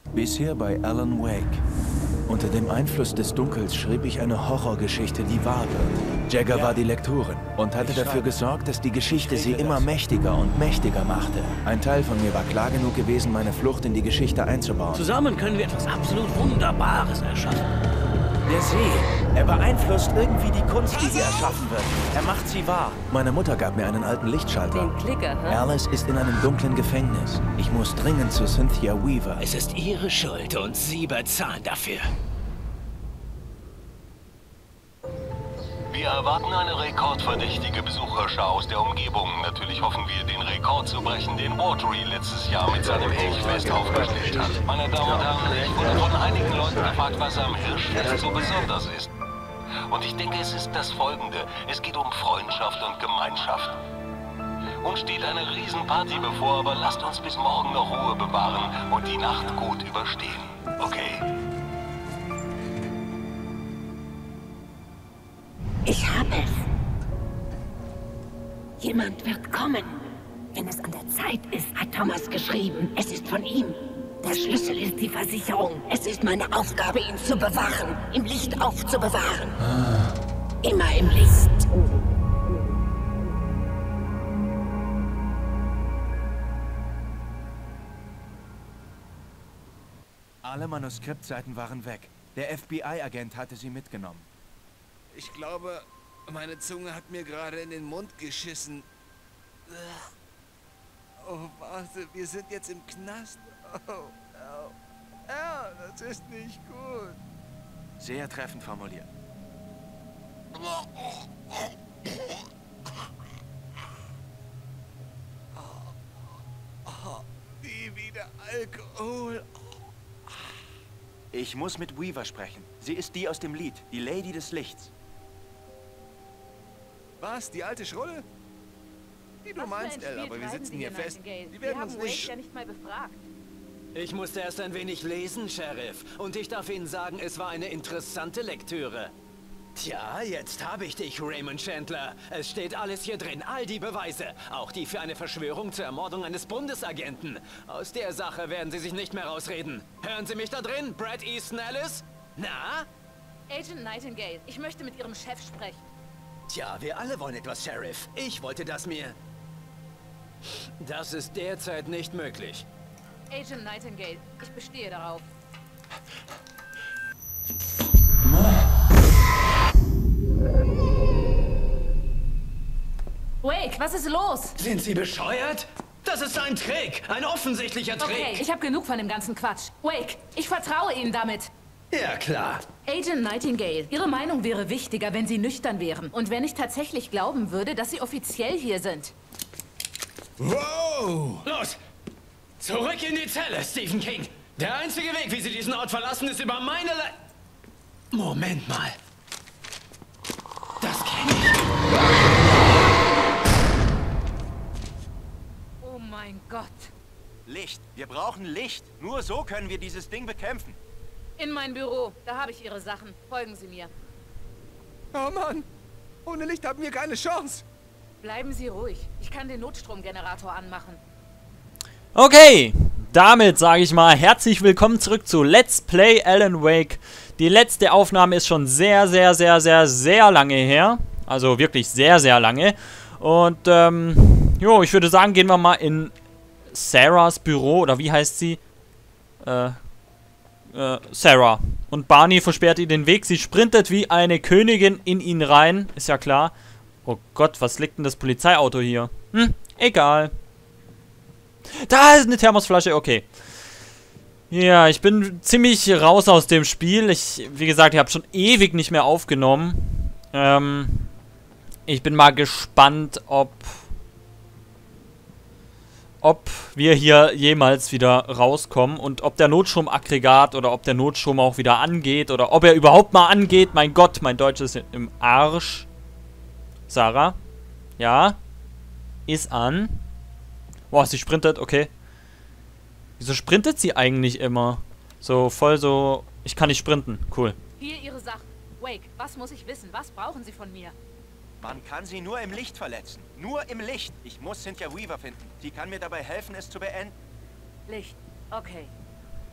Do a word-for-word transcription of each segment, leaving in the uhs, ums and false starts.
Bisher bei Alan Wake. Unter dem Einfluss des Dunkels schrieb ich eine Horrorgeschichte, die wahr wird. Jagger ja. war die Lektorin und hatte dafür gesorgt, dass die Geschichte sie immer das. mächtiger und mächtiger machte. Ein Teil von mir war klar genug gewesen, meine Flucht in die Geschichte einzubauen. Zusammen können wir etwas absolut Wunderbares erschaffen. Der See, er beeinflusst irgendwie die Kunst, die hier erschaffen wird. Er macht sie wahr. Meine Mutter gab mir einen alten Lichtschalter. Den Klicker, hä? Alice ist in einem dunklen Gefängnis. Ich muss dringend zu Cynthia Weaver. Es ist ihre Schuld und sie bezahlen dafür. Wir erwarten eine rekordverdächtige Besucherschar aus der Umgebung. Natürlich hoffen wir, den Rekord zu brechen, den Watry letztes Jahr mit seinem Elchfest aufgestellt hat. Meine Damen und Herren, ich wurde von einigen Leuten gefragt, was am Hirschfest so besonders ist. Und ich denke, es ist das Folgende. Es geht um Freundschaft und Gemeinschaft. Uns steht eine Riesenparty bevor, aber lasst uns bis morgen noch Ruhe bewahren und die Nacht gut überstehen. Okay? Ich habe es. Jemand wird kommen. Wenn es an der Zeit ist, hat Thomas geschrieben. Es ist von ihm. Der Schlüssel ist die Versicherung. Es ist meine Aufgabe, ihn zu bewahren. Im Licht aufzubewahren. Ah. Immer im Licht. Alle Manuskriptseiten waren weg. Der F B I-Agent hatte sie mitgenommen. Ich glaube, meine Zunge hat mir gerade in den Mund geschissen. Oh, warte, wir sind jetzt im Knast. Oh, oh, oh, das ist nicht gut. Sehr treffend formuliert. Oh, oh, nie wieder Alkohol. Ich muss mit Weaver sprechen. Sie ist die aus dem Lied, die Lady des Lichts. Was? Die alte Schrulle? Wie du meinst, Elle, aber wir sitzen hier fest. Die werden uns nicht... ja nicht mal befragt. Ich musste erst ein wenig lesen, Sheriff. Und ich darf Ihnen sagen, es war eine interessante Lektüre. Tja, jetzt habe ich dich, Raymond Chandler. Es steht alles hier drin, all die Beweise. Auch die für eine Verschwörung zur Ermordung eines Bundesagenten. Aus der Sache werden Sie sich nicht mehr rausreden. Hören Sie mich da drin, Brad Easton Ellis? Na? Agent Nightingale, ich möchte mit Ihrem Chef sprechen. Tja, wir alle wollen etwas, Sheriff. Ich wollte das mir... Das ist derzeit nicht möglich. Agent Nightingale, ich bestehe darauf. Wake, was ist los? Sind Sie bescheuert? Das ist ein Trick, ein offensichtlicher Trick. Okay, ich habe genug von dem ganzen Quatsch. Wake, ich vertraue Ihnen damit. Ja, klar. Agent Nightingale, Ihre Meinung wäre wichtiger, wenn Sie nüchtern wären. Und wenn ich tatsächlich glauben würde, dass Sie offiziell hier sind. Wow! Los! Zurück in die Zelle, Stephen King! Der einzige Weg, wie Sie diesen Ort verlassen, ist über meine Le... Moment mal. Das kenne ich. Oh mein Gott. Licht. Wir brauchen Licht. Nur so können wir dieses Ding bekämpfen. In mein Büro. Da habe ich Ihre Sachen. Folgen Sie mir. Oh Mann. Ohne Licht haben wir keine Chance. Bleiben Sie ruhig. Ich kann den Notstromgenerator anmachen. Okay. Damit sage ich mal herzlich willkommen zurück zu Let's Play Alan Wake. Die letzte Aufnahme ist schon sehr, sehr, sehr, sehr, sehr lange her. Also wirklich sehr, sehr lange. Und, ähm, jo, ich würde sagen, gehen wir mal in Sarahs Büro. Oder wie heißt sie? Äh, äh, Sarah. Und Barney versperrt ihr den Weg. Sie sprintet wie eine Königin in ihn rein. Ist ja klar. Oh Gott, was liegt denn das Polizeiauto hier? Hm, egal. Da ist eine Thermosflasche, okay. Ja, ich bin ziemlich raus aus dem Spiel. Ich, wie gesagt, ich habe schon ewig nicht mehr aufgenommen. Ähm, ich bin mal gespannt, ob... ob wir hier jemals wieder rauskommen und ob der Notstromaggregat oder ob der Notstrom auch wieder angeht oder ob er überhaupt mal angeht. Mein Gott, mein Deutsch ist im Arsch. Sarah? Ja? Ist an. Boah, sie sprintet, okay. Wieso sprintet sie eigentlich immer? So, voll so... Ich kann nicht sprinten. Cool. Hier Ihre Sachen. Wake, was muss ich wissen? Was brauchen Sie von mir? Man kann sie nur im Licht verletzen. Nur im Licht. Ich muss Cynthia Weaver finden. Sie kann mir dabei helfen, es zu beenden. Licht. Okay.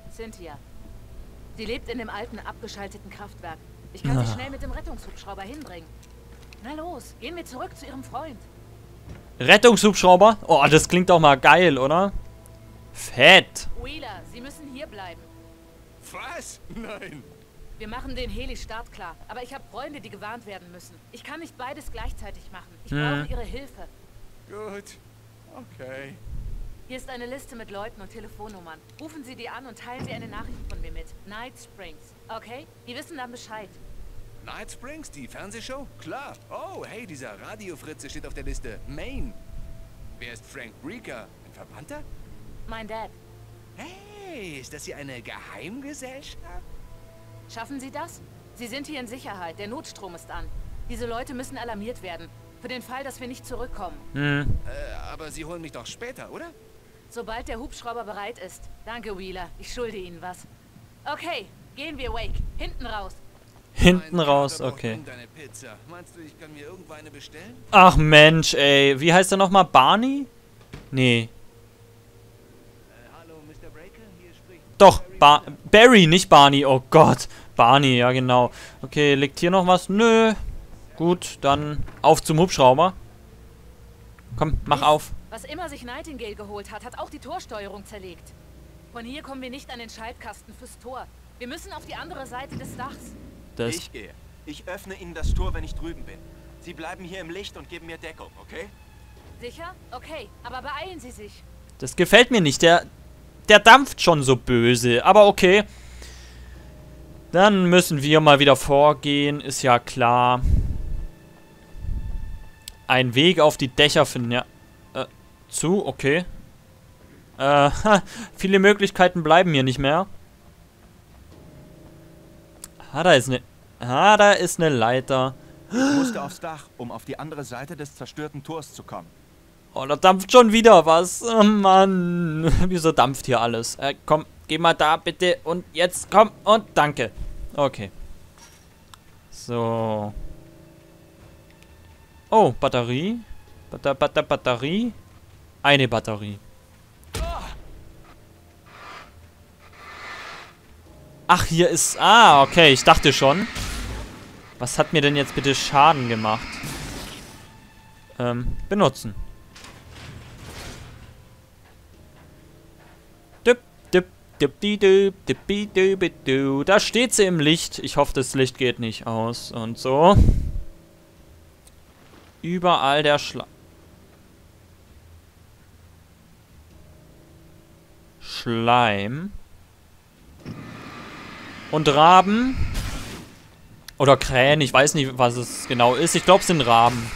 Cynthia. Sie lebt in dem alten, abgeschalteten Kraftwerk. Ich kann sie schnell mit dem Rettungshubschrauber hinbringen. Na los, gehen wir zurück zu ihrem Freund. Rettungshubschrauber? Oh, das klingt doch mal geil, oder? Fett. Wheeler, Sie müssen hier bleiben. Was? Nein. Wir machen den Heli startklar, aber ich habe Freunde, die gewarnt werden müssen. Ich kann nicht beides gleichzeitig machen. Ich hm. brauche Ihre Hilfe. Gut. Okay. Hier ist eine Liste mit Leuten und Telefonnummern. Rufen Sie die an und teilen Sie eine Nachricht von mir mit. Night Springs. Okay? Die wissen dann Bescheid. Night Springs, die Fernsehshow? Klar. Oh, hey, dieser Radiofritze steht auf der Liste. Maine. Wer ist Frank Breaker? Ein Verwandter? Mein Dad. Hey, ist das hier eine Geheimgesellschaft? Schaffen Sie das? Sie sind hier in Sicherheit. Der Notstrom ist an. Diese Leute müssen alarmiert werden. Für den Fall, dass wir nicht zurückkommen. Hm. Äh, aber Sie holen mich doch später, oder? Sobald der Hubschrauber bereit ist. Danke, Wheeler. Ich schulde Ihnen was. Okay, gehen wir, Wake. Hinten raus. Hinten Mein raus, Vater braucht okay. irgendeine Pizza. Meinst du, ich kann mir irgendwo eine bestellen? Ach Mensch, ey. Wie heißt er nochmal? Barney? Nee. Äh, hallo, Mister Breaker, hier spricht... Doch, ba Barry, nicht Barney. Oh Gott. Barney, ja genau. Okay, liegt hier noch was? Nö. Gut, dann auf zum Hubschrauber. Komm, mach auf. Was immer sich Nightingale geholt hat, hat auch die Torsteuerung zerlegt. Von hier kommen wir nicht an den Schaltkasten fürs Tor. Wir müssen auf die andere Seite des Dachs. Das Ich gehe. Ich öffne Ihnen das Tor, wenn ich drüben bin. Sie bleiben hier im Licht und geben mir Deckung, okay? Sicher? Okay, aber beeilen Sie sich. Das gefällt mir nicht. Der, der dampft schon so böse. Aber okay. Dann müssen wir mal wieder vorgehen. Ist ja klar. Ein Weg auf die Dächer finden. Ja. Äh, zu, okay. Äh, viele Möglichkeiten bleiben hier nicht mehr. Ah, da ist eine... Ah, da ist eine Leiter. Ich musste aufs Dach, um auf die andere Seite des zerstörten Tors zu kommen. Oh, da dampft schon wieder was. Oh, Mann. Wieso dampft hier alles? Äh, komm, geh mal da, bitte. Und jetzt, komm. Und danke. Okay. So. Oh, Batterie. Batter, Batter, Batterie. Eine Batterie. Ach, hier ist... Ah, okay, ich dachte schon. Was hat mir denn jetzt bitte Schaden gemacht? Ähm, benutzen. Dip, dip, dip, di, dip, dip, di, dip, dip, du. Da steht sie im Licht. Ich hoffe, das Licht geht nicht aus. Und so. Überall der Schla... Schleim. Und Raben. Oder Krähen, ich weiß nicht, was es genau ist. Ich glaube, es sind Raben.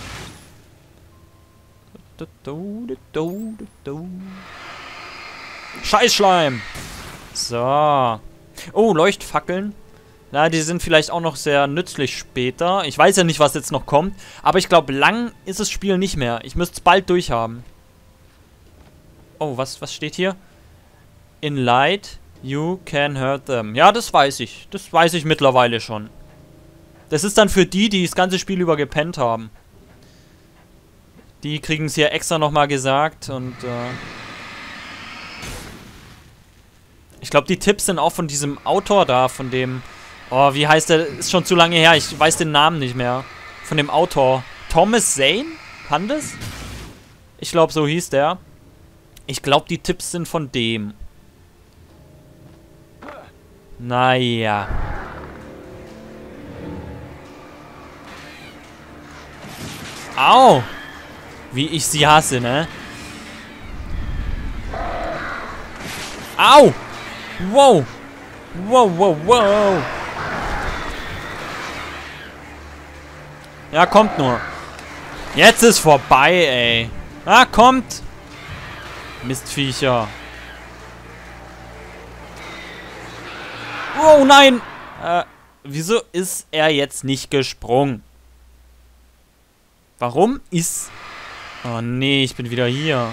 Scheißschleim! So. Oh, Leuchtfackeln. Na, die sind vielleicht auch noch sehr nützlich später. Ich weiß ja nicht, was jetzt noch kommt. Aber ich glaube, lang ist das Spiel nicht mehr. Ich müsste es bald durchhaben. Oh, was, was steht hier? In light, you can hurt them. Ja, das weiß ich. Das weiß ich mittlerweile schon. Das ist dann für die, die das ganze Spiel über gepennt haben. Die kriegen es hier extra nochmal gesagt und äh ich glaube, die Tipps sind auch von diesem Autor da, von dem... Oh, wie heißt der? Ist schon zu lange her, ich weiß den Namen nicht mehr. Von dem Autor. Thomas Zane? Kann das? Ich glaube, so hieß der. Ich glaube, die Tipps sind von dem. Naja. Au! Wie ich sie hasse, ne? Au! Wow! Wow, wow, wow! Ja, kommt nur. Jetzt ist vorbei, ey. Ah, kommt! Mistviecher. Oh, nein! Äh, wieso ist er jetzt nicht gesprungen? Warum ist... Oh, nee, ich bin wieder hier.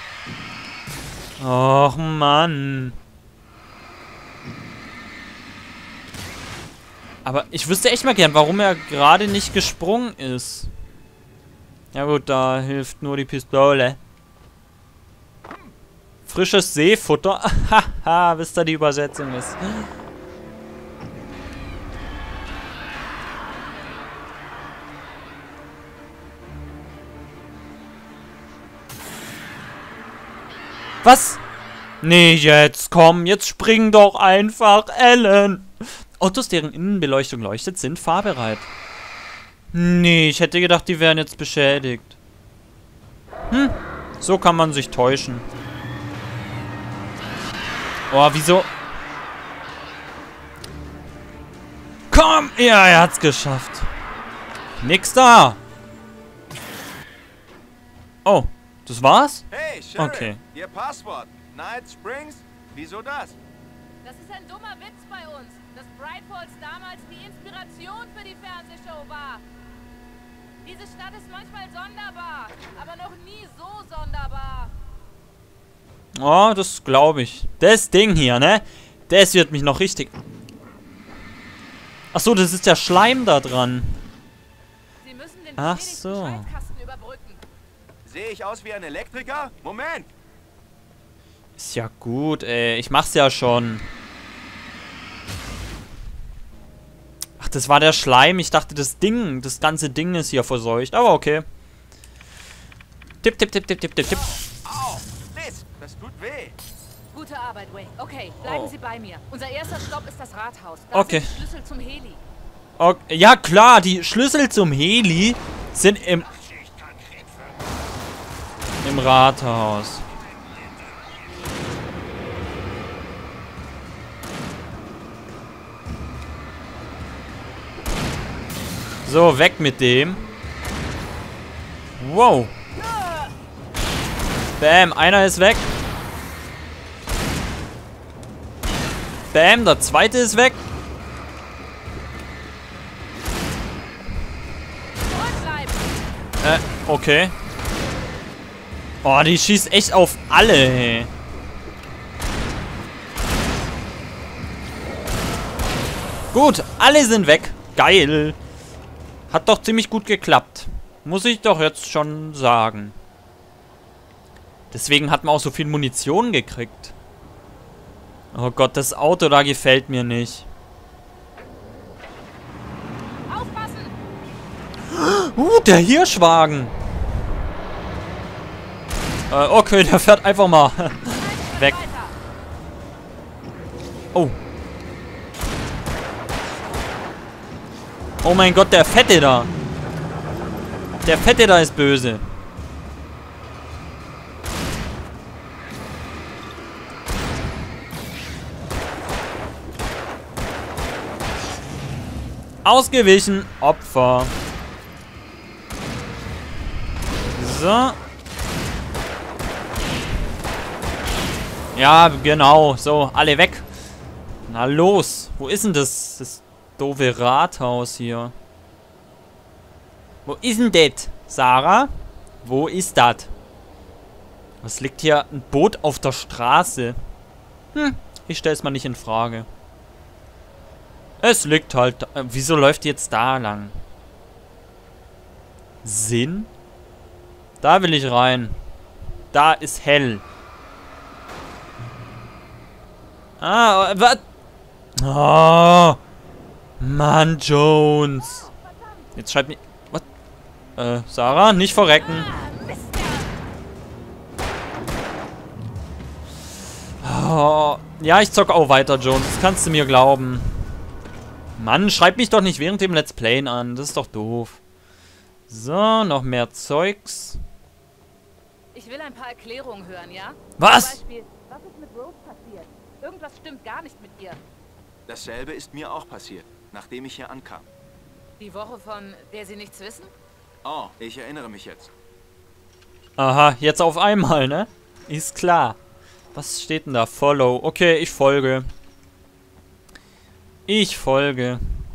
Och, Mann. Aber ich wüsste echt mal gern, warum er gerade nicht gesprungen ist. Ja gut, da hilft nur die Pistole. Frisches Seefutter. Haha, bis da die Übersetzung ist. Was? Nee, jetzt komm, jetzt spring doch einfach, Alan. Autos, deren Innenbeleuchtung leuchtet, sind fahrbereit. Nee, ich hätte gedacht, die wären jetzt beschädigt. Hm, so kann man sich täuschen. Oh, wieso? Komm! Ja, er hat's geschafft. Nix da. Oh, das war's? Hey, Sheriff, Okay. Ihr Passwort. Night Springs? Wieso das? Das ist ein dummer Witz bei uns, dass Bright Falls damals die Inspiration für die Fernsehshow war. Diese Stadt ist manchmal sonderbar, aber noch nie so sonderbar. Oh, das glaube ich. Das Ding hier, ne? Das wird mich noch richtig... Ach so, das ist der Schleim da dran. Sie müssen den Ach beschädigten so. Schaltkasten überbrücken. Sehe ich aus wie ein Elektriker? Moment! Ist ja gut, ey. Ich mach's ja schon. Ach, das war der Schleim. Ich dachte, das Ding, das ganze Ding ist hier verseucht. Aber okay. Tipp, tipp, tipp, tipp, tipp, tipp, tipp. Au! Mist, das tut weh. Gute Arbeit, Wayne. Okay, bleiben Oh. Sie bei mir. Unser erster Stopp ist das Rathaus. Da Okay. sind die Schlüssel zum Heli. Okay. Ja, klar, die Schlüssel zum Heli sind im... Im Rathaus. So, weg mit dem. Wow. Bam, einer ist weg. Bam, der zweite ist weg. Zurückbleiben! Äh, okay. Oh, die schießt echt auf alle, hey. Gut, alle sind weg. Geil. Hat doch ziemlich gut geklappt. Muss ich doch jetzt schon sagen. Deswegen hat man auch so viel Munition gekriegt. Oh Gott, das Auto da gefällt mir nicht. Aufpassen! Uh, der Hirschwagen. Äh, okay, der fährt einfach mal weg. Weiter. Oh. Oh mein Gott, der Fette da. Der Fette da ist böse. Ausgewichen. Opfer. So. Ja, genau. So, alle weg. Na los. Wo ist denn das? Das doofe Rathaus hier. Wo ist denn das, Sarah? Wo ist das? Was liegt hier? Ein Boot auf der Straße. Hm, ich stell's mal nicht in Frage. Es liegt halt... Äh, wieso läuft die jetzt da lang? Sinn? Da will ich rein. Da ist hell. Ah, was? Oh, Mann, Jones. Jetzt schreibt mir... Was? Äh, Sarah, nicht verrecken. Oh, ja, ich zocke auch weiter, Jones. Das kannst du mir glauben. Mann, schreib mich doch nicht während dem Let's Playen an. Das ist doch doof. So, noch mehr Zeugs. Ich will ein paar Erklärungen hören, ja? Was? Zum Beispiel, was ist mit Rose passiert? Irgendwas stimmt gar nicht mit ihr. Dasselbe ist mir auch passiert, nachdem ich hier ankam. Die Woche, von der Sie nichts wissen? Oh, ich erinnere mich jetzt. Aha, jetzt auf einmal, ne? Ist klar. Was steht denn da? Follow. Okay, ich folge. Ich folge.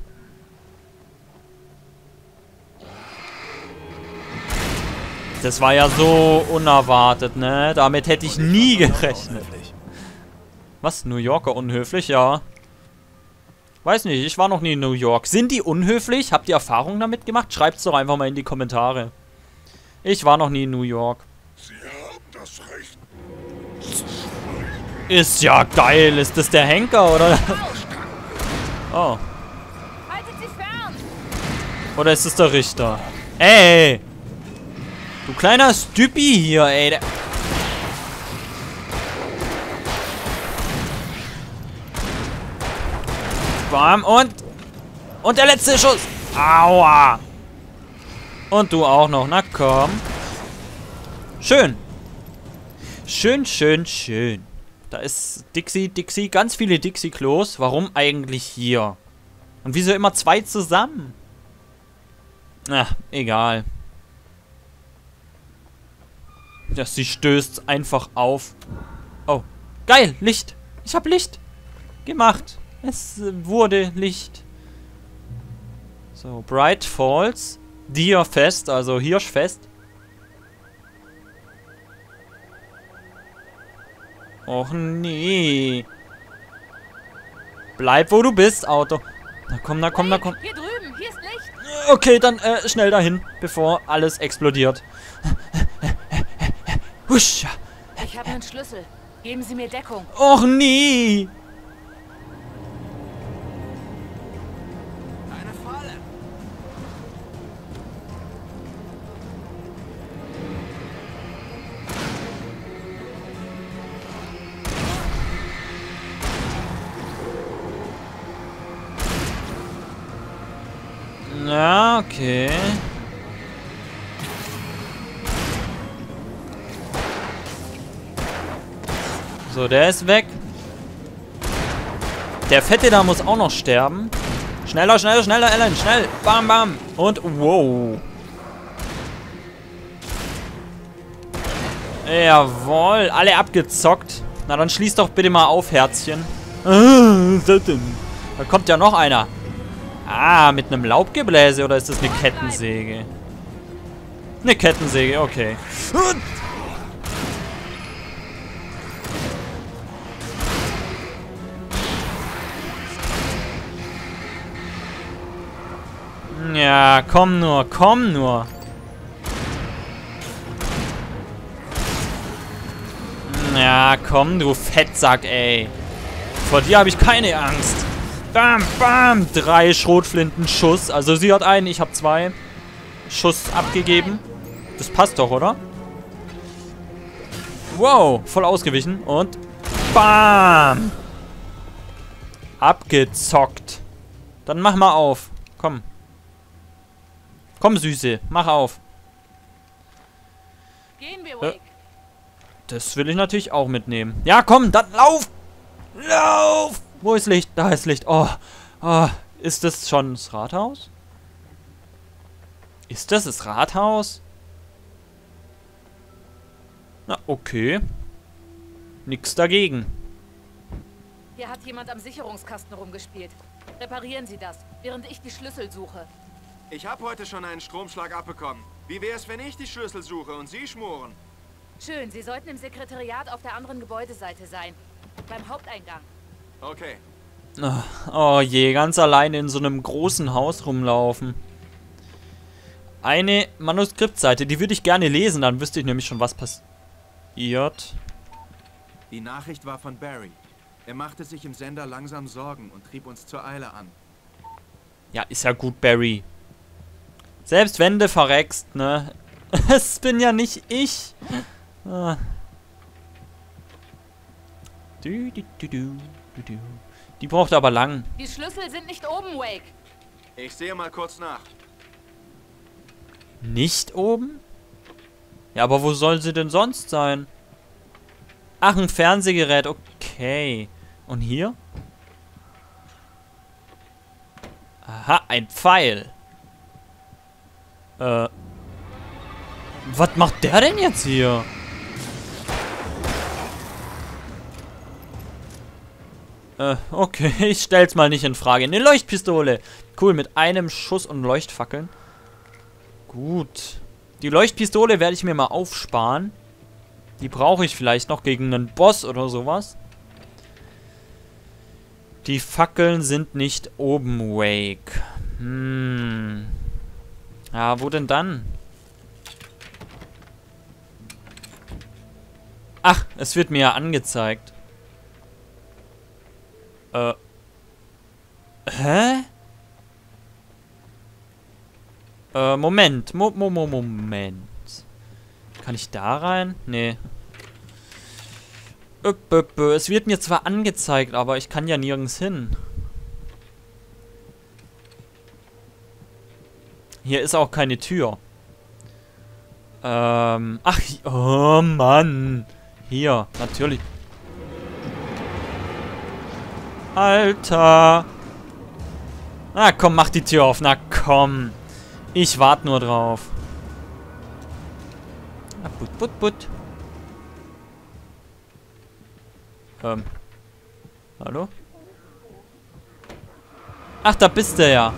Das war ja so unerwartet, ne? Damit hätte ich nie gerechnet. Was? New Yorker unhöflich? Ja. Weiß nicht, ich war noch nie in New York. Sind die unhöflich? Habt ihr Erfahrungen damit gemacht? Schreibt's doch einfach mal in die Kommentare. Ich war noch nie in New York. Sie haben das Recht. Ist ja geil. Ist das der Henker, oder? Oh. Haltet sich fern! Oder ist es der Richter? Ey! Du kleiner Stüppi hier, ey. Der Bam und... Und der letzte Schuss. Aua. Und du auch noch. Na komm. Schön. Schön, schön, schön. Da ist Dixie, Dixie. Ganz viele Dixie-Klos. Warum eigentlich hier? Und wieso immer zwei zusammen? Na, egal. Ja, sie stößt einfach auf. Oh. Geil, Licht. Ich hab Licht gemacht. Es wurde Licht. So, Bright Falls. Deerfest, also Hirschfest. Och nee. Bleib, wo du bist, Auto. Na komm, na komm, na komm. Hier drüben, hier ist Licht. Okay, dann äh, schnell dahin, bevor alles explodiert. Husch. Ich habe einen Schlüssel. Geben Sie mir Deckung. Och nee. Eine Falle. Ja, okay. So, der ist weg. Der Fette da muss auch noch sterben. Schneller, schneller, schneller, Alan, schnell. Bam, bam. Und wow. Jawohl, alle abgezockt. Na, dann schließ doch bitte mal auf, Herzchen. Da kommt ja noch einer. Ah, mit einem Laubgebläse oder ist das eine Kettensäge? Eine Kettensäge, okay. Ja, komm nur, komm nur. Ja, komm, du Fettsack, ey. Vor dir habe ich keine Angst. Bam, bam. Drei Schrotflinten-Schuss. Also sie hat einen, ich habe zwei. Schuss abgegeben. Das passt doch, oder? Wow, voll ausgewichen. Und bam. Abgezockt. Dann mach mal auf. Komm. Komm, Süße. Mach auf. Gehen wir, Wake. Das will ich natürlich auch mitnehmen. Ja, komm, dann lauf! Lauf! Wo ist Licht? Da ist Licht. Oh, oh. Ist das schon das Rathaus? Ist das das Rathaus? Na, okay. Nix dagegen. Hier hat jemand am Sicherungskasten rumgespielt. Reparieren Sie das, während ich die Schlüssel suche. Ich habe heute schon einen Stromschlag abbekommen. Wie wär's, wenn ich die Schlüssel suche und Sie schmoren? Schön, Sie sollten im Sekretariat auf der anderen Gebäudeseite sein. Beim Haupteingang. Okay. Oh je, ganz alleine in so einem großen Haus rumlaufen. Eine Manuskriptseite, die würde ich gerne lesen, dann wüsste ich nämlich schon, was passiert. Die Nachricht war von Barry. Er machte sich im Sender langsam Sorgen und trieb uns zur Eile an. Ja, ist ja gut, Barry. Selbst wenn du verreckst, ne? Es bin ja nicht ich. Ah. Du, du, du, du, du. Die braucht aber lang. Die Schlüssel sind nicht oben, Wake. Ich sehe mal kurz nach. Nicht oben? Ja, aber wo soll sie denn sonst sein? Ach, ein Fernsehgerät. Okay. Und hier? Aha, ein Pfeil. Äh. Was macht der denn jetzt hier? Äh, okay, ich stell's mal nicht in Frage. Eine Leuchtpistole. Cool, mit einem Schuss und Leuchtfackeln. Gut. Die Leuchtpistole werde ich mir mal aufsparen. Die brauche ich vielleicht noch gegen einen Boss oder sowas. Die Fackeln sind nicht oben, Wake. Hm. Ja, wo denn dann? Ach, es wird mir ja angezeigt. Äh. Hä? Äh, Moment. Mo mo mo Moment. Kann ich da rein? Nee. Öp, öp, öp. Es wird mir zwar angezeigt, aber ich kann ja nirgends hin. Hier ist auch keine Tür. Ähm. Ach, oh Mann. Hier, natürlich. Alter. Na komm, mach die Tür auf. Na komm. Ich warte nur drauf. Ah, put, put, put. Ähm. Hallo? Ach, da bist du ja.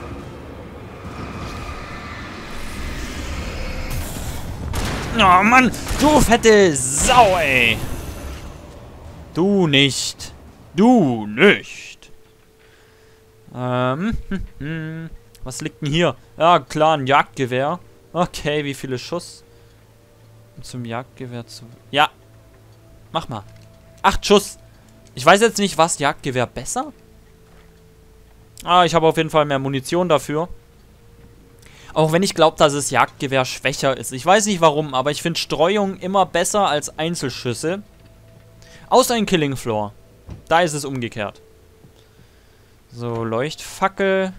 Oh Mann, du fette Sau, ey. Du nicht. Du nicht. Ähm, hm, hm. Was liegt denn hier? Ja, klar, ein Jagdgewehr. Okay, wie viele Schuss? Zum Jagdgewehr zu... Ja. Mach mal. Acht Schuss. Ich weiß jetzt nicht, was Jagdgewehr besser? Ah, ich habe auf jeden Fall mehr Munition dafür. Auch wenn ich glaube, dass das Jagdgewehr schwächer ist. Ich weiß nicht warum, aber ich finde Streuung immer besser als Einzelschüsse. Außer in Killing Floor. Da ist es umgekehrt. So, Leuchtfackel.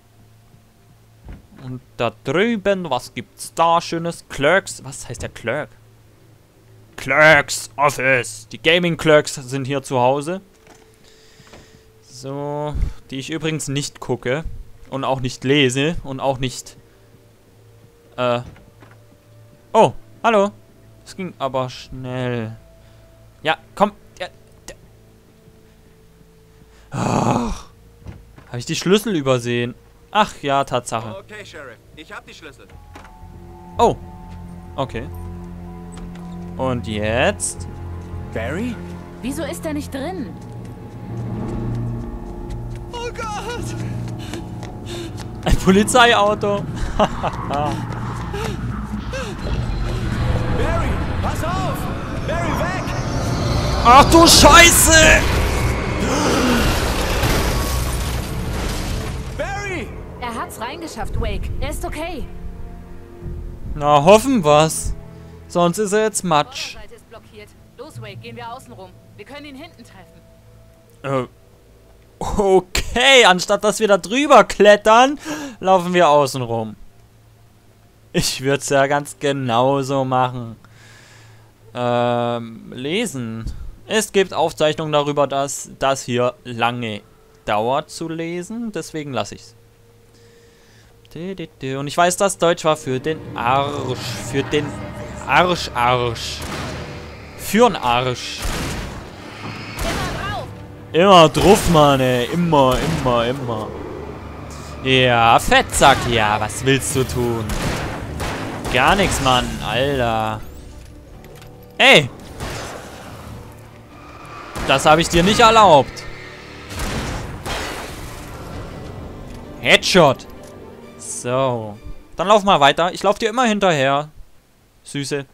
Und da drüben, was gibt's da Schönes? Clerks. Was heißt der Clerk? Clerks Office. Die Gaming Clerks sind hier zu Hause. So, die ich übrigens nicht gucke. Und auch nicht lese. Und auch nicht... Äh. Oh, hallo. Es ging aber schnell. Ja, komm. Ja, ach. Habe ich die Schlüssel übersehen? Ach ja, Tatsache. Okay, Sheriff. Ich hab die Schlüssel. Oh. Okay. Und jetzt? Barry? Wieso ist er nicht drin? Oh Gott! Ein Polizeiauto. Barry, pass auf! Barry, weg! Ach du Scheiße! Barry! Er hat's reingeschafft, Wake. Er ist okay. Na, hoffen wir's. Sonst ist er jetzt Matsch. Vorderseite ist blockiert. Los, Wake, gehen wir außen rum. Wir können ihn hinten treffen. Äh. Okay, anstatt dass wir da drüber klettern, laufen wir außen rum. Ich würde es ja ganz genauso machen. Ähm, lesen. Es gibt Aufzeichnungen darüber, dass das hier lange dauert zu lesen. Deswegen lasse ich es. Und ich weiß, dass Deutsch war für den Arsch. Für den Arsch, Arsch. Für'n Arsch. Immer drauf, Mann, ey. Immer, immer, immer. Ja, Fettsack, ja. Was willst du tun? Gar nichts, Mann. Alter. Ey. Das habe ich dir nicht erlaubt. Headshot. So. Dann lauf mal weiter. Ich lauf dir immer hinterher. Süße.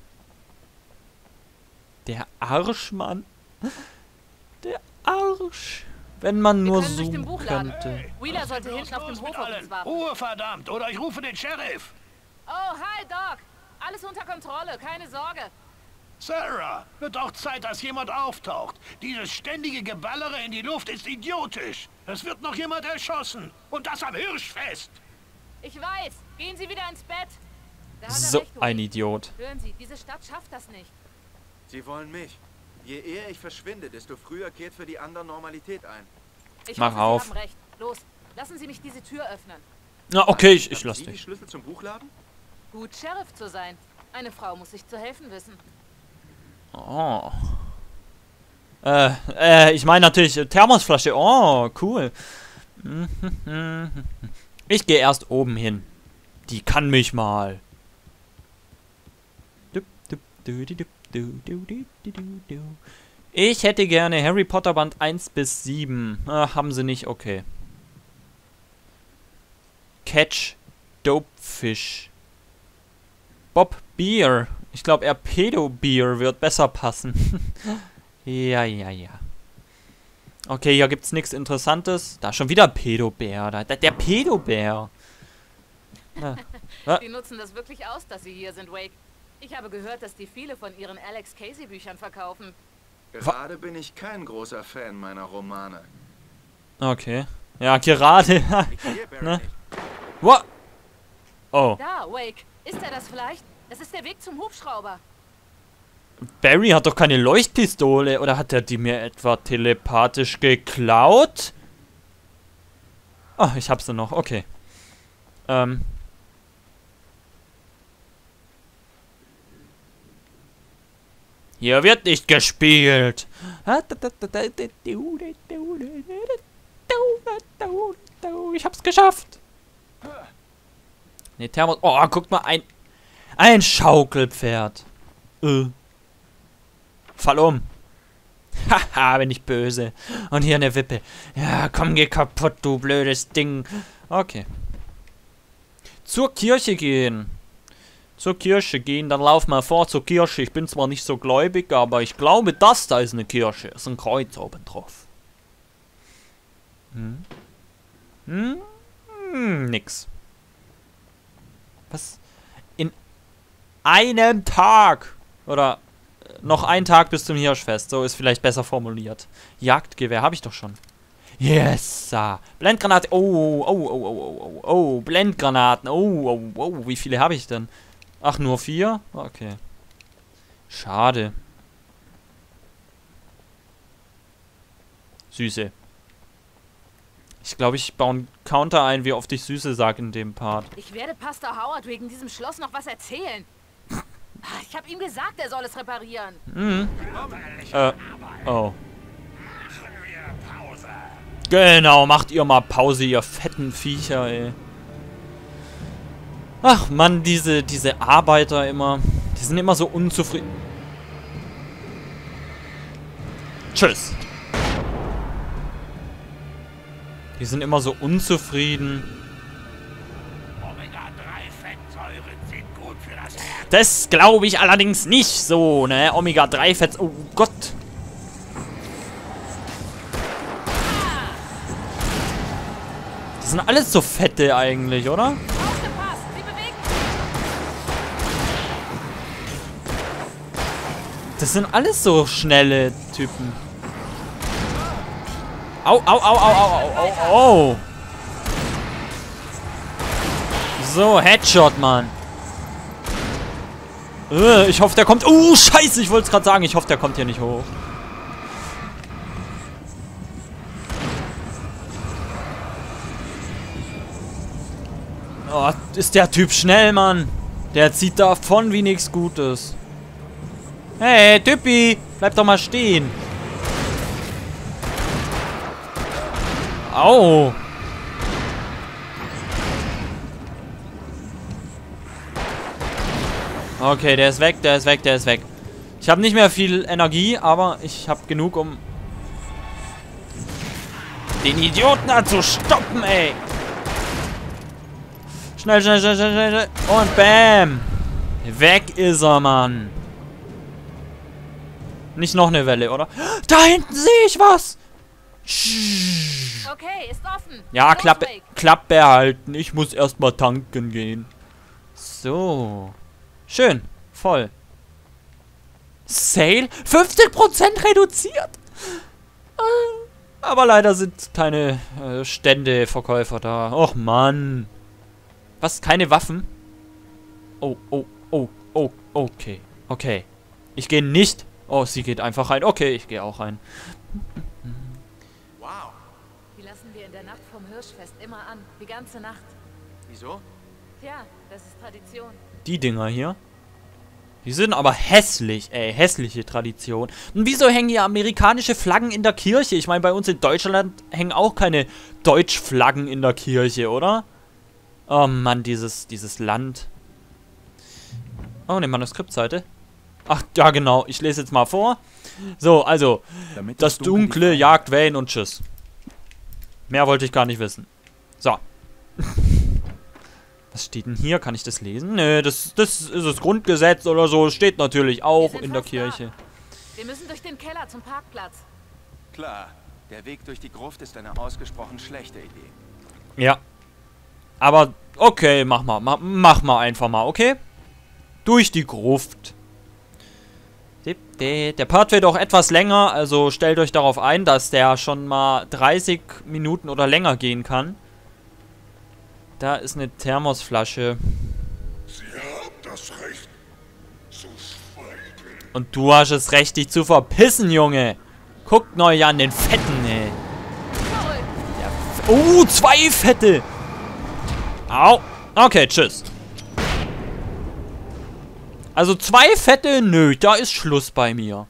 Der Arsch, Mann. Der Arsch. Wenn man nur so könnte. Wheeler sollte hinten auf dem Hof auf uns warten. Ruhe, verdammt! Oder ich rufe den Sheriff! Oh, hi, Doc. Alles unter Kontrolle, keine Sorge. Sarah, wird auch Zeit, dass jemand auftaucht. Dieses ständige Geballere in die Luft ist idiotisch. Es wird noch jemand erschossen. Und das am Hirschfest. Ich weiß. Gehen Sie wieder ins Bett. Da hat er So recht, ein Wake. Idiot. Hören Sie, diese Stadt schafft das nicht. Sie wollen mich. Je eher ich verschwinde, desto früher kehrt für die anderen Normalität ein. Ich Mach hoffe, auf. Sie haben recht. Los, lassen Sie mich diese Tür öffnen. Na, okay, ich, ich Haben lass Sie die dich. Schlüssel zum Buchladen? Gut, Sheriff zu sein. Eine Frau muss sich zu helfen wissen. Oh. Äh, äh, ich meine natürlich äh, Thermosflasche. Oh, cool. Ich gehe erst oben hin. Die kann mich mal. Ich hätte gerne Harry Potter Band eins bis sieben. Ah, haben sie nicht, okay. Catch Dopefish. Bob Beer. Ich glaube, eher Pedo Beer wird besser passen. Ja, ja, ja. Okay, hier gibt's nichts Interessantes. Da ist schon wieder ein Pedobär. Da, der, der Pedobär. Ja. Die nutzen das wirklich aus, dass sie hier sind, Wake. Ich habe gehört, dass die viele von ihren Alex Casey Büchern verkaufen. Gerade bin ich kein großer Fan meiner Romane. Okay. Ja, gerade. Ne? What? Oh. Da, Wake. Ist er das vielleicht? Es ist der Weg zum Hubschrauber. Barry hat doch keine Leuchtpistole. Oder hat er die mir etwa telepathisch geklaut? Ah, ich hab sie noch. Okay. Ähm. Hier wird nicht gespielt. Ich hab's geschafft. Ne, Thermos. Oh, guck mal, ein. Ein Schaukelpferd. Äh. Fall um. Haha, bin ich böse. Und hier eine Wippe. Ja, komm, geh kaputt, du blödes Ding. Okay. Zur Kirche gehen. Zur Kirche gehen, dann lauf mal vor zur Kirche. Ich bin zwar nicht so gläubig, aber ich glaube, das da ist eine Kirche. Ist ein Kreuz oben drauf. Hm? Hm? Hm, nix. Was? In einem Tag. Oder noch ein Tag bis zum Hirschfest. So ist vielleicht besser formuliert. Jagdgewehr habe ich doch schon. Yes, ah. Blendgranate. Oh, oh, oh, oh, oh, oh, oh. Blendgranaten. Oh, oh, oh. Wie viele habe ich denn? Ach, nur vier? Okay. Schade. Süße. Ich glaube, ich baue einen Counter ein, wie oft ich Süße sage in dem Part. Ich werde Pastor Howard wegen diesem Schloss noch was erzählen. Ich habe ihm gesagt, er soll es reparieren. Mhm. Äh, oh. Genau, macht ihr mal Pause, ihr fetten Viecher, ey. Ach Mann, diese, diese Arbeiter immer. Die sind immer so unzufrieden. Tschüss. Die sind immer so unzufrieden. Omega drei Fettsäuren sind gut für das Herz. Das glaube ich allerdings nicht so, ne? Omega drei Fett... Oh Gott. Das sind alles so Fette eigentlich, oder? Das sind alles so schnelle Typen. Au, au, au, au, au, au, au, au. So, Headshot, Mann. Uh, ich hoffe, der kommt... Oh, scheiße, ich wollte es gerade sagen. Ich hoffe, der kommt hier nicht hoch. Oh, ist der Typ schnell, Mann. Der zieht davon wie nichts Gutes. Hey, Typi, bleib doch mal stehen. Au. Okay, der ist weg, der ist weg, der ist weg. Ich habe nicht mehr viel Energie, aber ich habe genug, um den Idioten da zu stoppen, ey. Schnell, schnell, schnell, schnell, schnell. Und bam. Weg ist er, Mann. Nicht noch eine Welle, oder? Da hinten sehe ich was. Okay, ist offen. Ja, Klappe, Klappe halten. Ich muss erstmal tanken gehen. So. Schön. Voll. Sale? fünfzig Prozent reduziert. Aber leider sind keine äh, Ständeverkäufer da. Och, Mann. Was? Keine Waffen? Oh, oh, oh, oh, okay. Okay. Ich gehe nicht. Oh, sie geht einfach rein. Okay, ich gehe auch rein. Wow. Die lassen wir in der Nacht vom Hirschfest immer an. Die ganze Nacht. Wieso? Tja, das ist Tradition. Die Dinger hier. Die sind aber hässlich, ey. Hässliche Tradition. Und wieso hängen hier amerikanische Flaggen in der Kirche? Ich meine, bei uns in Deutschland hängen auch keine Deutschflaggen in der Kirche, oder? Oh Mann, dieses, dieses Land. Oh, eine Manuskriptseite. Ach, ja genau. Ich lese jetzt mal vor. So, also. Damit das Dunkle jagt Wayne und tschüss. Mehr wollte ich gar nicht wissen. So. Was steht denn hier? Kann ich das lesen? Nö, das, das ist das Grundgesetz oder so. Steht natürlich auch in der Kirche. Da. Wir müssen durch den Keller zum Parkplatz. Klar. Der Weg durch die Gruft ist eine ausgesprochen schlechte Idee. Ja. Aber, okay, mach mal. Mach, mach mal einfach mal, okay? Durch die Gruft. Der Part wird auch etwas länger, also stellt euch darauf ein, dass der schon mal dreißig Minuten oder länger gehen kann. Da ist eine Thermosflasche. Sie haben das Recht zu schweigen. Und du hast das Recht, dich zu verpissen, Junge. Guckt euch an den Fetten, ey. Oh, zwei Fette. Au. Okay, tschüss. Also zwei Fette, nö, da ist Schluss bei mir.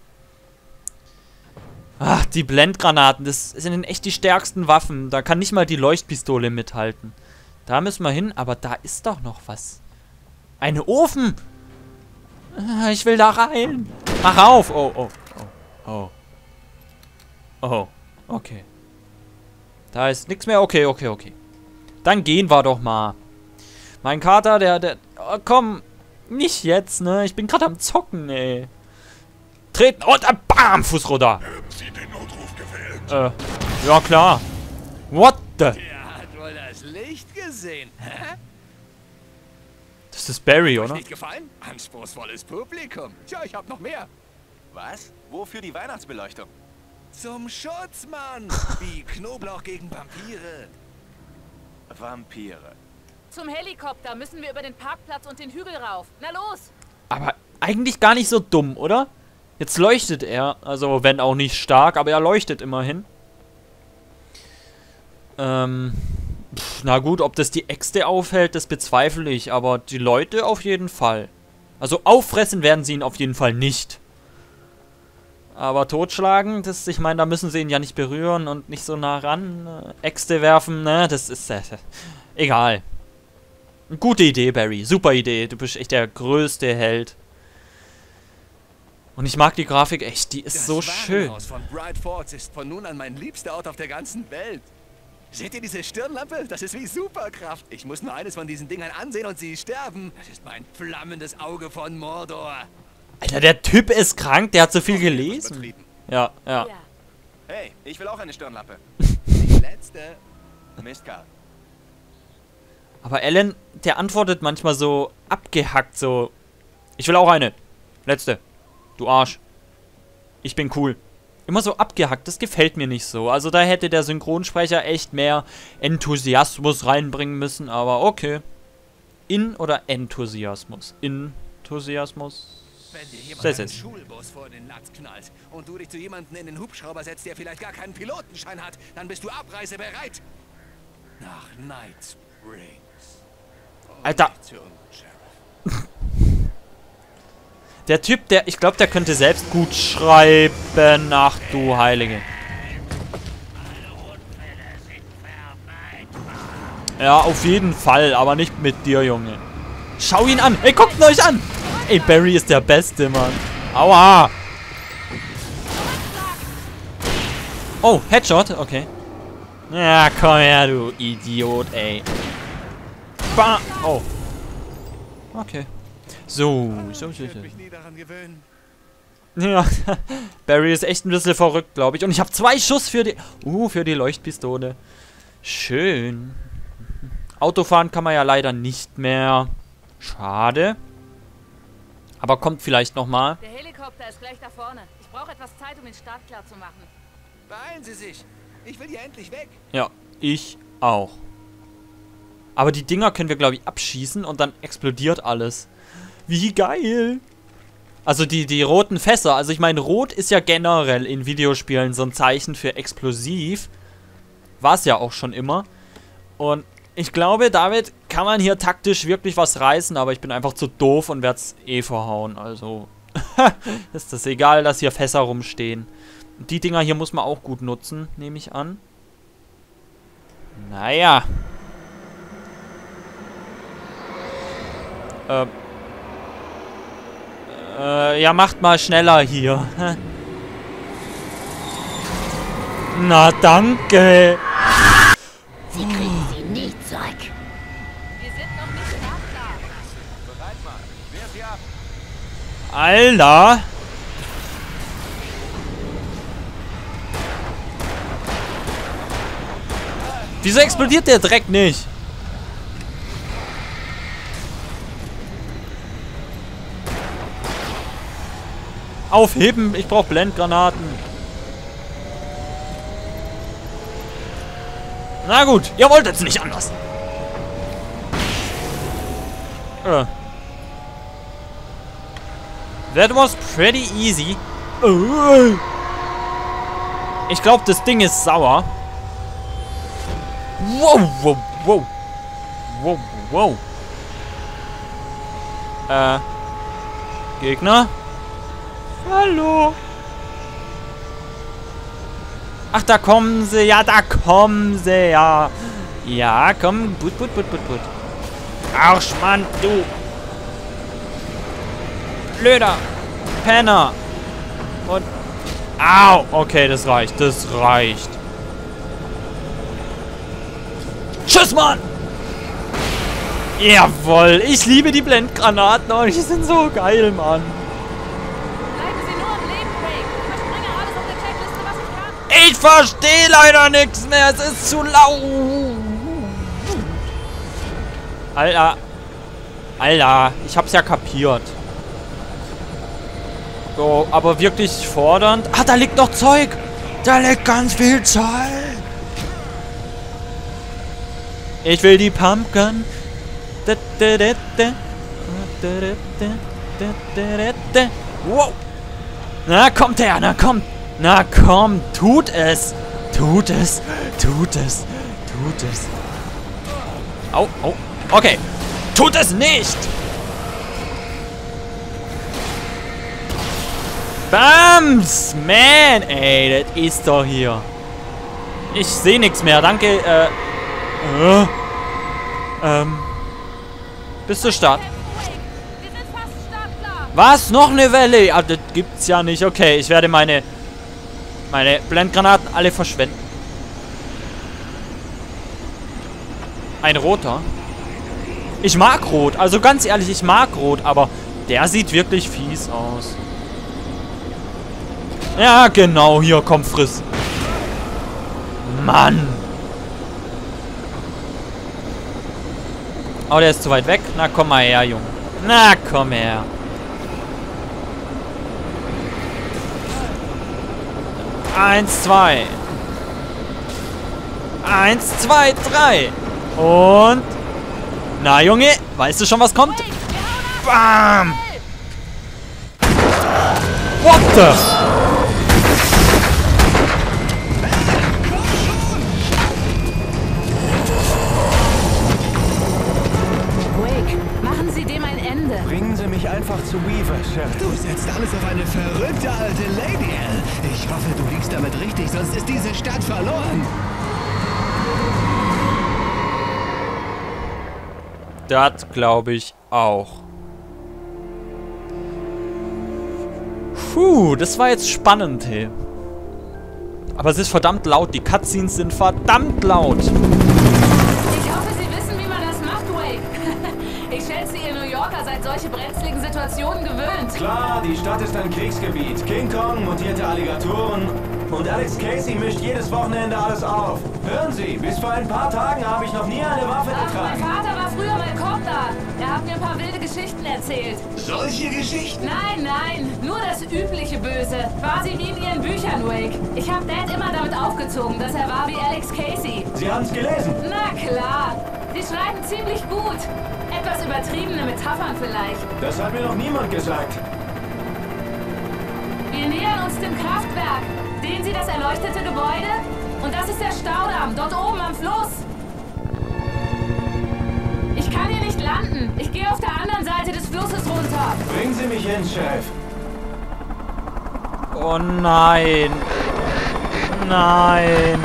Ach, die Blendgranaten, das sind echt die stärksten Waffen. Da kann nicht mal die Leuchtpistole mithalten. Da müssen wir hin, aber da ist doch noch was. Ein Ofen. Ich will da rein. Mach auf. Oh, oh, oh, oh. Oh, okay. Da ist nichts mehr. Okay, okay, okay. Dann gehen wir doch mal. Mein Kater, der, der... Oh, komm. Nicht jetzt, ne? Ich bin gerade am Zocken, ey. Treten und... Ah, bam! Fuß runter. Haben Sie den Notruf gewählt? Äh, ja klar. What the... Der hat wohl das Licht gesehen. Hä? Das ist Barry, oder? Nicht gefallen? Anspruchsvolles Publikum. Tja, ich hab noch mehr. Was? Wofür die Weihnachtsbeleuchtung? Zum Schutz, Mann. Wie Knoblauch gegen Vampire. Vampire. Zum Helikopter müssen wir über den Parkplatz und den Hügel rauf. Na los! Aber eigentlich gar nicht so dumm, oder? Jetzt leuchtet er. Also, wenn auch nicht stark, aber er leuchtet immerhin. Ähm... Pff, na gut, ob das die Äxte aufhält, das bezweifle ich. Aber die Leute auf jeden Fall. Also, auffressen werden sie ihn auf jeden Fall nicht. Aber totschlagen, das, ich meine, da müssen sie ihn ja nicht berühren und nicht so nah ran. Äh, Äxte werfen, ne, das ist... Äh, egal. Gute Idee, Barry. Super Idee. Du bist echt der größte Held. Und ich mag die Grafik echt. Die ist das so schön. Das von Bright Falls ist von nun an mein liebster Ort auf der ganzen Welt. Seht ihr diese Stirnlampe? Das ist wie Superkraft. Ich muss nur eines von diesen Dingern ansehen und sie sterben. Das ist mein flammendes Auge von Mordor. Alter, der Typ ist krank. Der hat so viel gelesen. Ja, ja. Hey, ich will auch eine Stirnlampe. Die letzte. Mistkerl. Aber Alan, der antwortet manchmal so abgehackt, so. Ich will auch eine. Letzte. Du Arsch. Ich bin cool. Immer so abgehackt, das gefällt mir nicht so. Also da hätte der Synchronsprecher echt mehr Enthusiasmus reinbringen müssen, aber okay. In- oder Enthusiasmus? Enthusiasmus? Wenn dir jemand einen Schulbus vor den Latz knallt und du dich zu jemandem in den Hubschrauber setzt, der vielleicht gar keinen Pilotenschein hat, dann bist du abreisebereit. Nach Night Springs. Alter. Der Typ, der, ich glaube, der könnte selbst gut schreiben. Ach du Heilige. Ja, auf jeden Fall, aber nicht mit dir, Junge. Schau ihn an. Ey, guckt ihn euch an. Ey, Barry ist der Beste, Mann. Aua. Oh, Headshot, okay. Ja, komm her, du Idiot, ey. Ba oh. Okay. So, so, so, so. Ja, Barry ist echt ein bisschen verrückt, glaube ich. Und ich habe zwei Schuss für die... Uh, für die Leuchtpistole. Schön. Autofahren kann man ja leider nicht mehr. Schade. Aber kommt vielleicht nochmal. Der Helikopter ist gleich da vorne. Ich brauche etwas Zeit, um den Start klar zu machen. Beeilen Sie sich. Ich will hier endlich weg. Ja, ich auch. Aber die Dinger können wir, glaube ich, abschießen und dann explodiert alles. Wie geil. Also die, die roten Fässer. Also ich meine, rot ist ja generell in Videospielen so ein Zeichen für explosiv. War es ja auch schon immer. Und ich glaube, damit kann man hier taktisch wirklich was reißen, aber ich bin einfach zu doof und werde es eh verhauen. Also ist das egal, dass hier Fässer rumstehen. Und die Dinger hier muss man auch gut nutzen, nehme ich an. Naja. Ähm. Äh, ja, macht mal schneller hier. Na, danke. Sie kriegen sie nie zurück. Wir sind noch nicht startklar. Bereit mal. Wehr sie ab. Alter. Wieso explodiert der Dreck nicht? Aufheben, ich brauche Blendgranaten. Na gut, ihr wollt jetzt nicht anders. Uh. That was pretty easy. Uh. Ich glaube, das Ding ist sauer. Wow, wow, wow. Wow, wow. Äh. Gegner? Hallo. Ach, da kommen sie. Ja, da kommen sie. Ja. Ja, komm. Put, put, put, put, put. Arsch, Mann, du. Blöder. Penner. Und. Au. Okay, das reicht. Das reicht. Tschüss, Mann. Jawohl. Ich liebe die Blendgranaten. Oh, die sind so geil, Mann. Ich verstehe leider nichts mehr. Es ist zu laut. Alter. Alter. Ich hab's ja kapiert. So, aber wirklich fordernd. Ah, da liegt noch Zeug. Da liegt ganz viel Zeug. Ich will die Pumpgun. Wow. Na, kommt her. Na, kommt. Na komm, tut es. Tut es. Tut es. Tut es. Au, au. Okay. Tut es nicht. Bams. Man, ey, das ist doch hier. Ich sehe nichts mehr. Danke. Äh. äh ähm. Bis zur Start. Was? Noch eine Welle? Ah, das gibt's ja nicht. Okay, ich werde meine... Meine Blendgranaten alle verschwenden. Ein roter. Ich mag rot. Also ganz ehrlich, ich mag rot. Aber der sieht wirklich fies aus. Ja, genau. Hier, komm, friss. Mann. Oh, der ist zu weit weg. Na, komm mal her, Junge. Na, komm her. Eins, zwei. Eins, zwei, drei. Und... Na, Junge, weißt du schon, was kommt? Bam! What the... Bringen Sie mich einfach zu Weaver, Sheriff. Du setzt alles auf eine verrückte alte Lady, Al. Ich hoffe, du liegst damit richtig, sonst ist diese Stadt verloren. Das glaube ich auch. Puh, das war jetzt spannend, hey. Aber es ist verdammt laut. Die Cutscenes sind verdammt laut. Ich hoffe, Sie wissen, wie man das macht, Wake. Ich schätze, ihr New Yorker seid solche brenzligen Situationen gewöhnt. Klar, die Stadt ist ein Kriegsgebiet. King Kong, mutierte Alligatoren. Und Alex Casey mischt jedes Wochenende alles auf. Hören Sie, bis vor ein paar Tagen habe ich noch nie eine Waffe Ach, getragen. mein Vater war früher mal Cop da. Er hat mir ein paar wilde Geschichten erzählt. Solche Geschichten? Nein, nein, nur das übliche Böse. Quasi wie in Ihren Büchern, Wake. Ich habe Dad immer damit aufgezogen, dass er war wie Alex Casey. Sie haben es gelesen? Na klar. Sie schreiben ziemlich gut. Etwas übertriebene Metaphern vielleicht. Das hat mir noch niemand gesagt. Wir nähern uns dem Kraftwerk. Sehen Sie das erleuchtete Gebäude? Und das ist der Staudamm, dort oben am Fluss. Ich kann hier nicht landen. Ich gehe auf der anderen Seite des Flusses runter. Bringen Sie mich hin, Sheriff. Oh nein. Nein.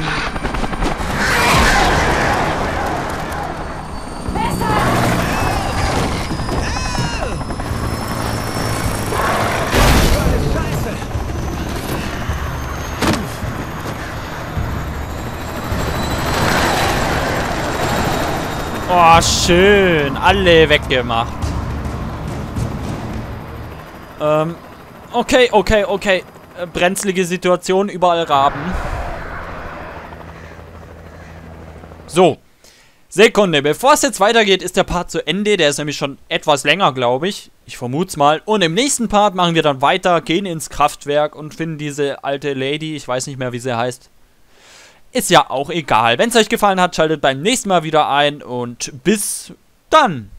Oh, schön. Alle weggemacht. Ähm, okay, okay, okay. Äh, brenzlige Situation, überall Raben. So. Sekunde, bevor es jetzt weitergeht, ist der Part zu Ende. Der ist nämlich schon etwas länger, glaube ich. Ich vermute es mal. Und im nächsten Part machen wir dann weiter, gehen ins Kraftwerk und finden diese alte Lady. Ich weiß nicht mehr, wie sie heißt. Ist ja auch egal. Wenn es euch gefallen hat, schaltet beim nächsten Mal wieder ein und bis dann.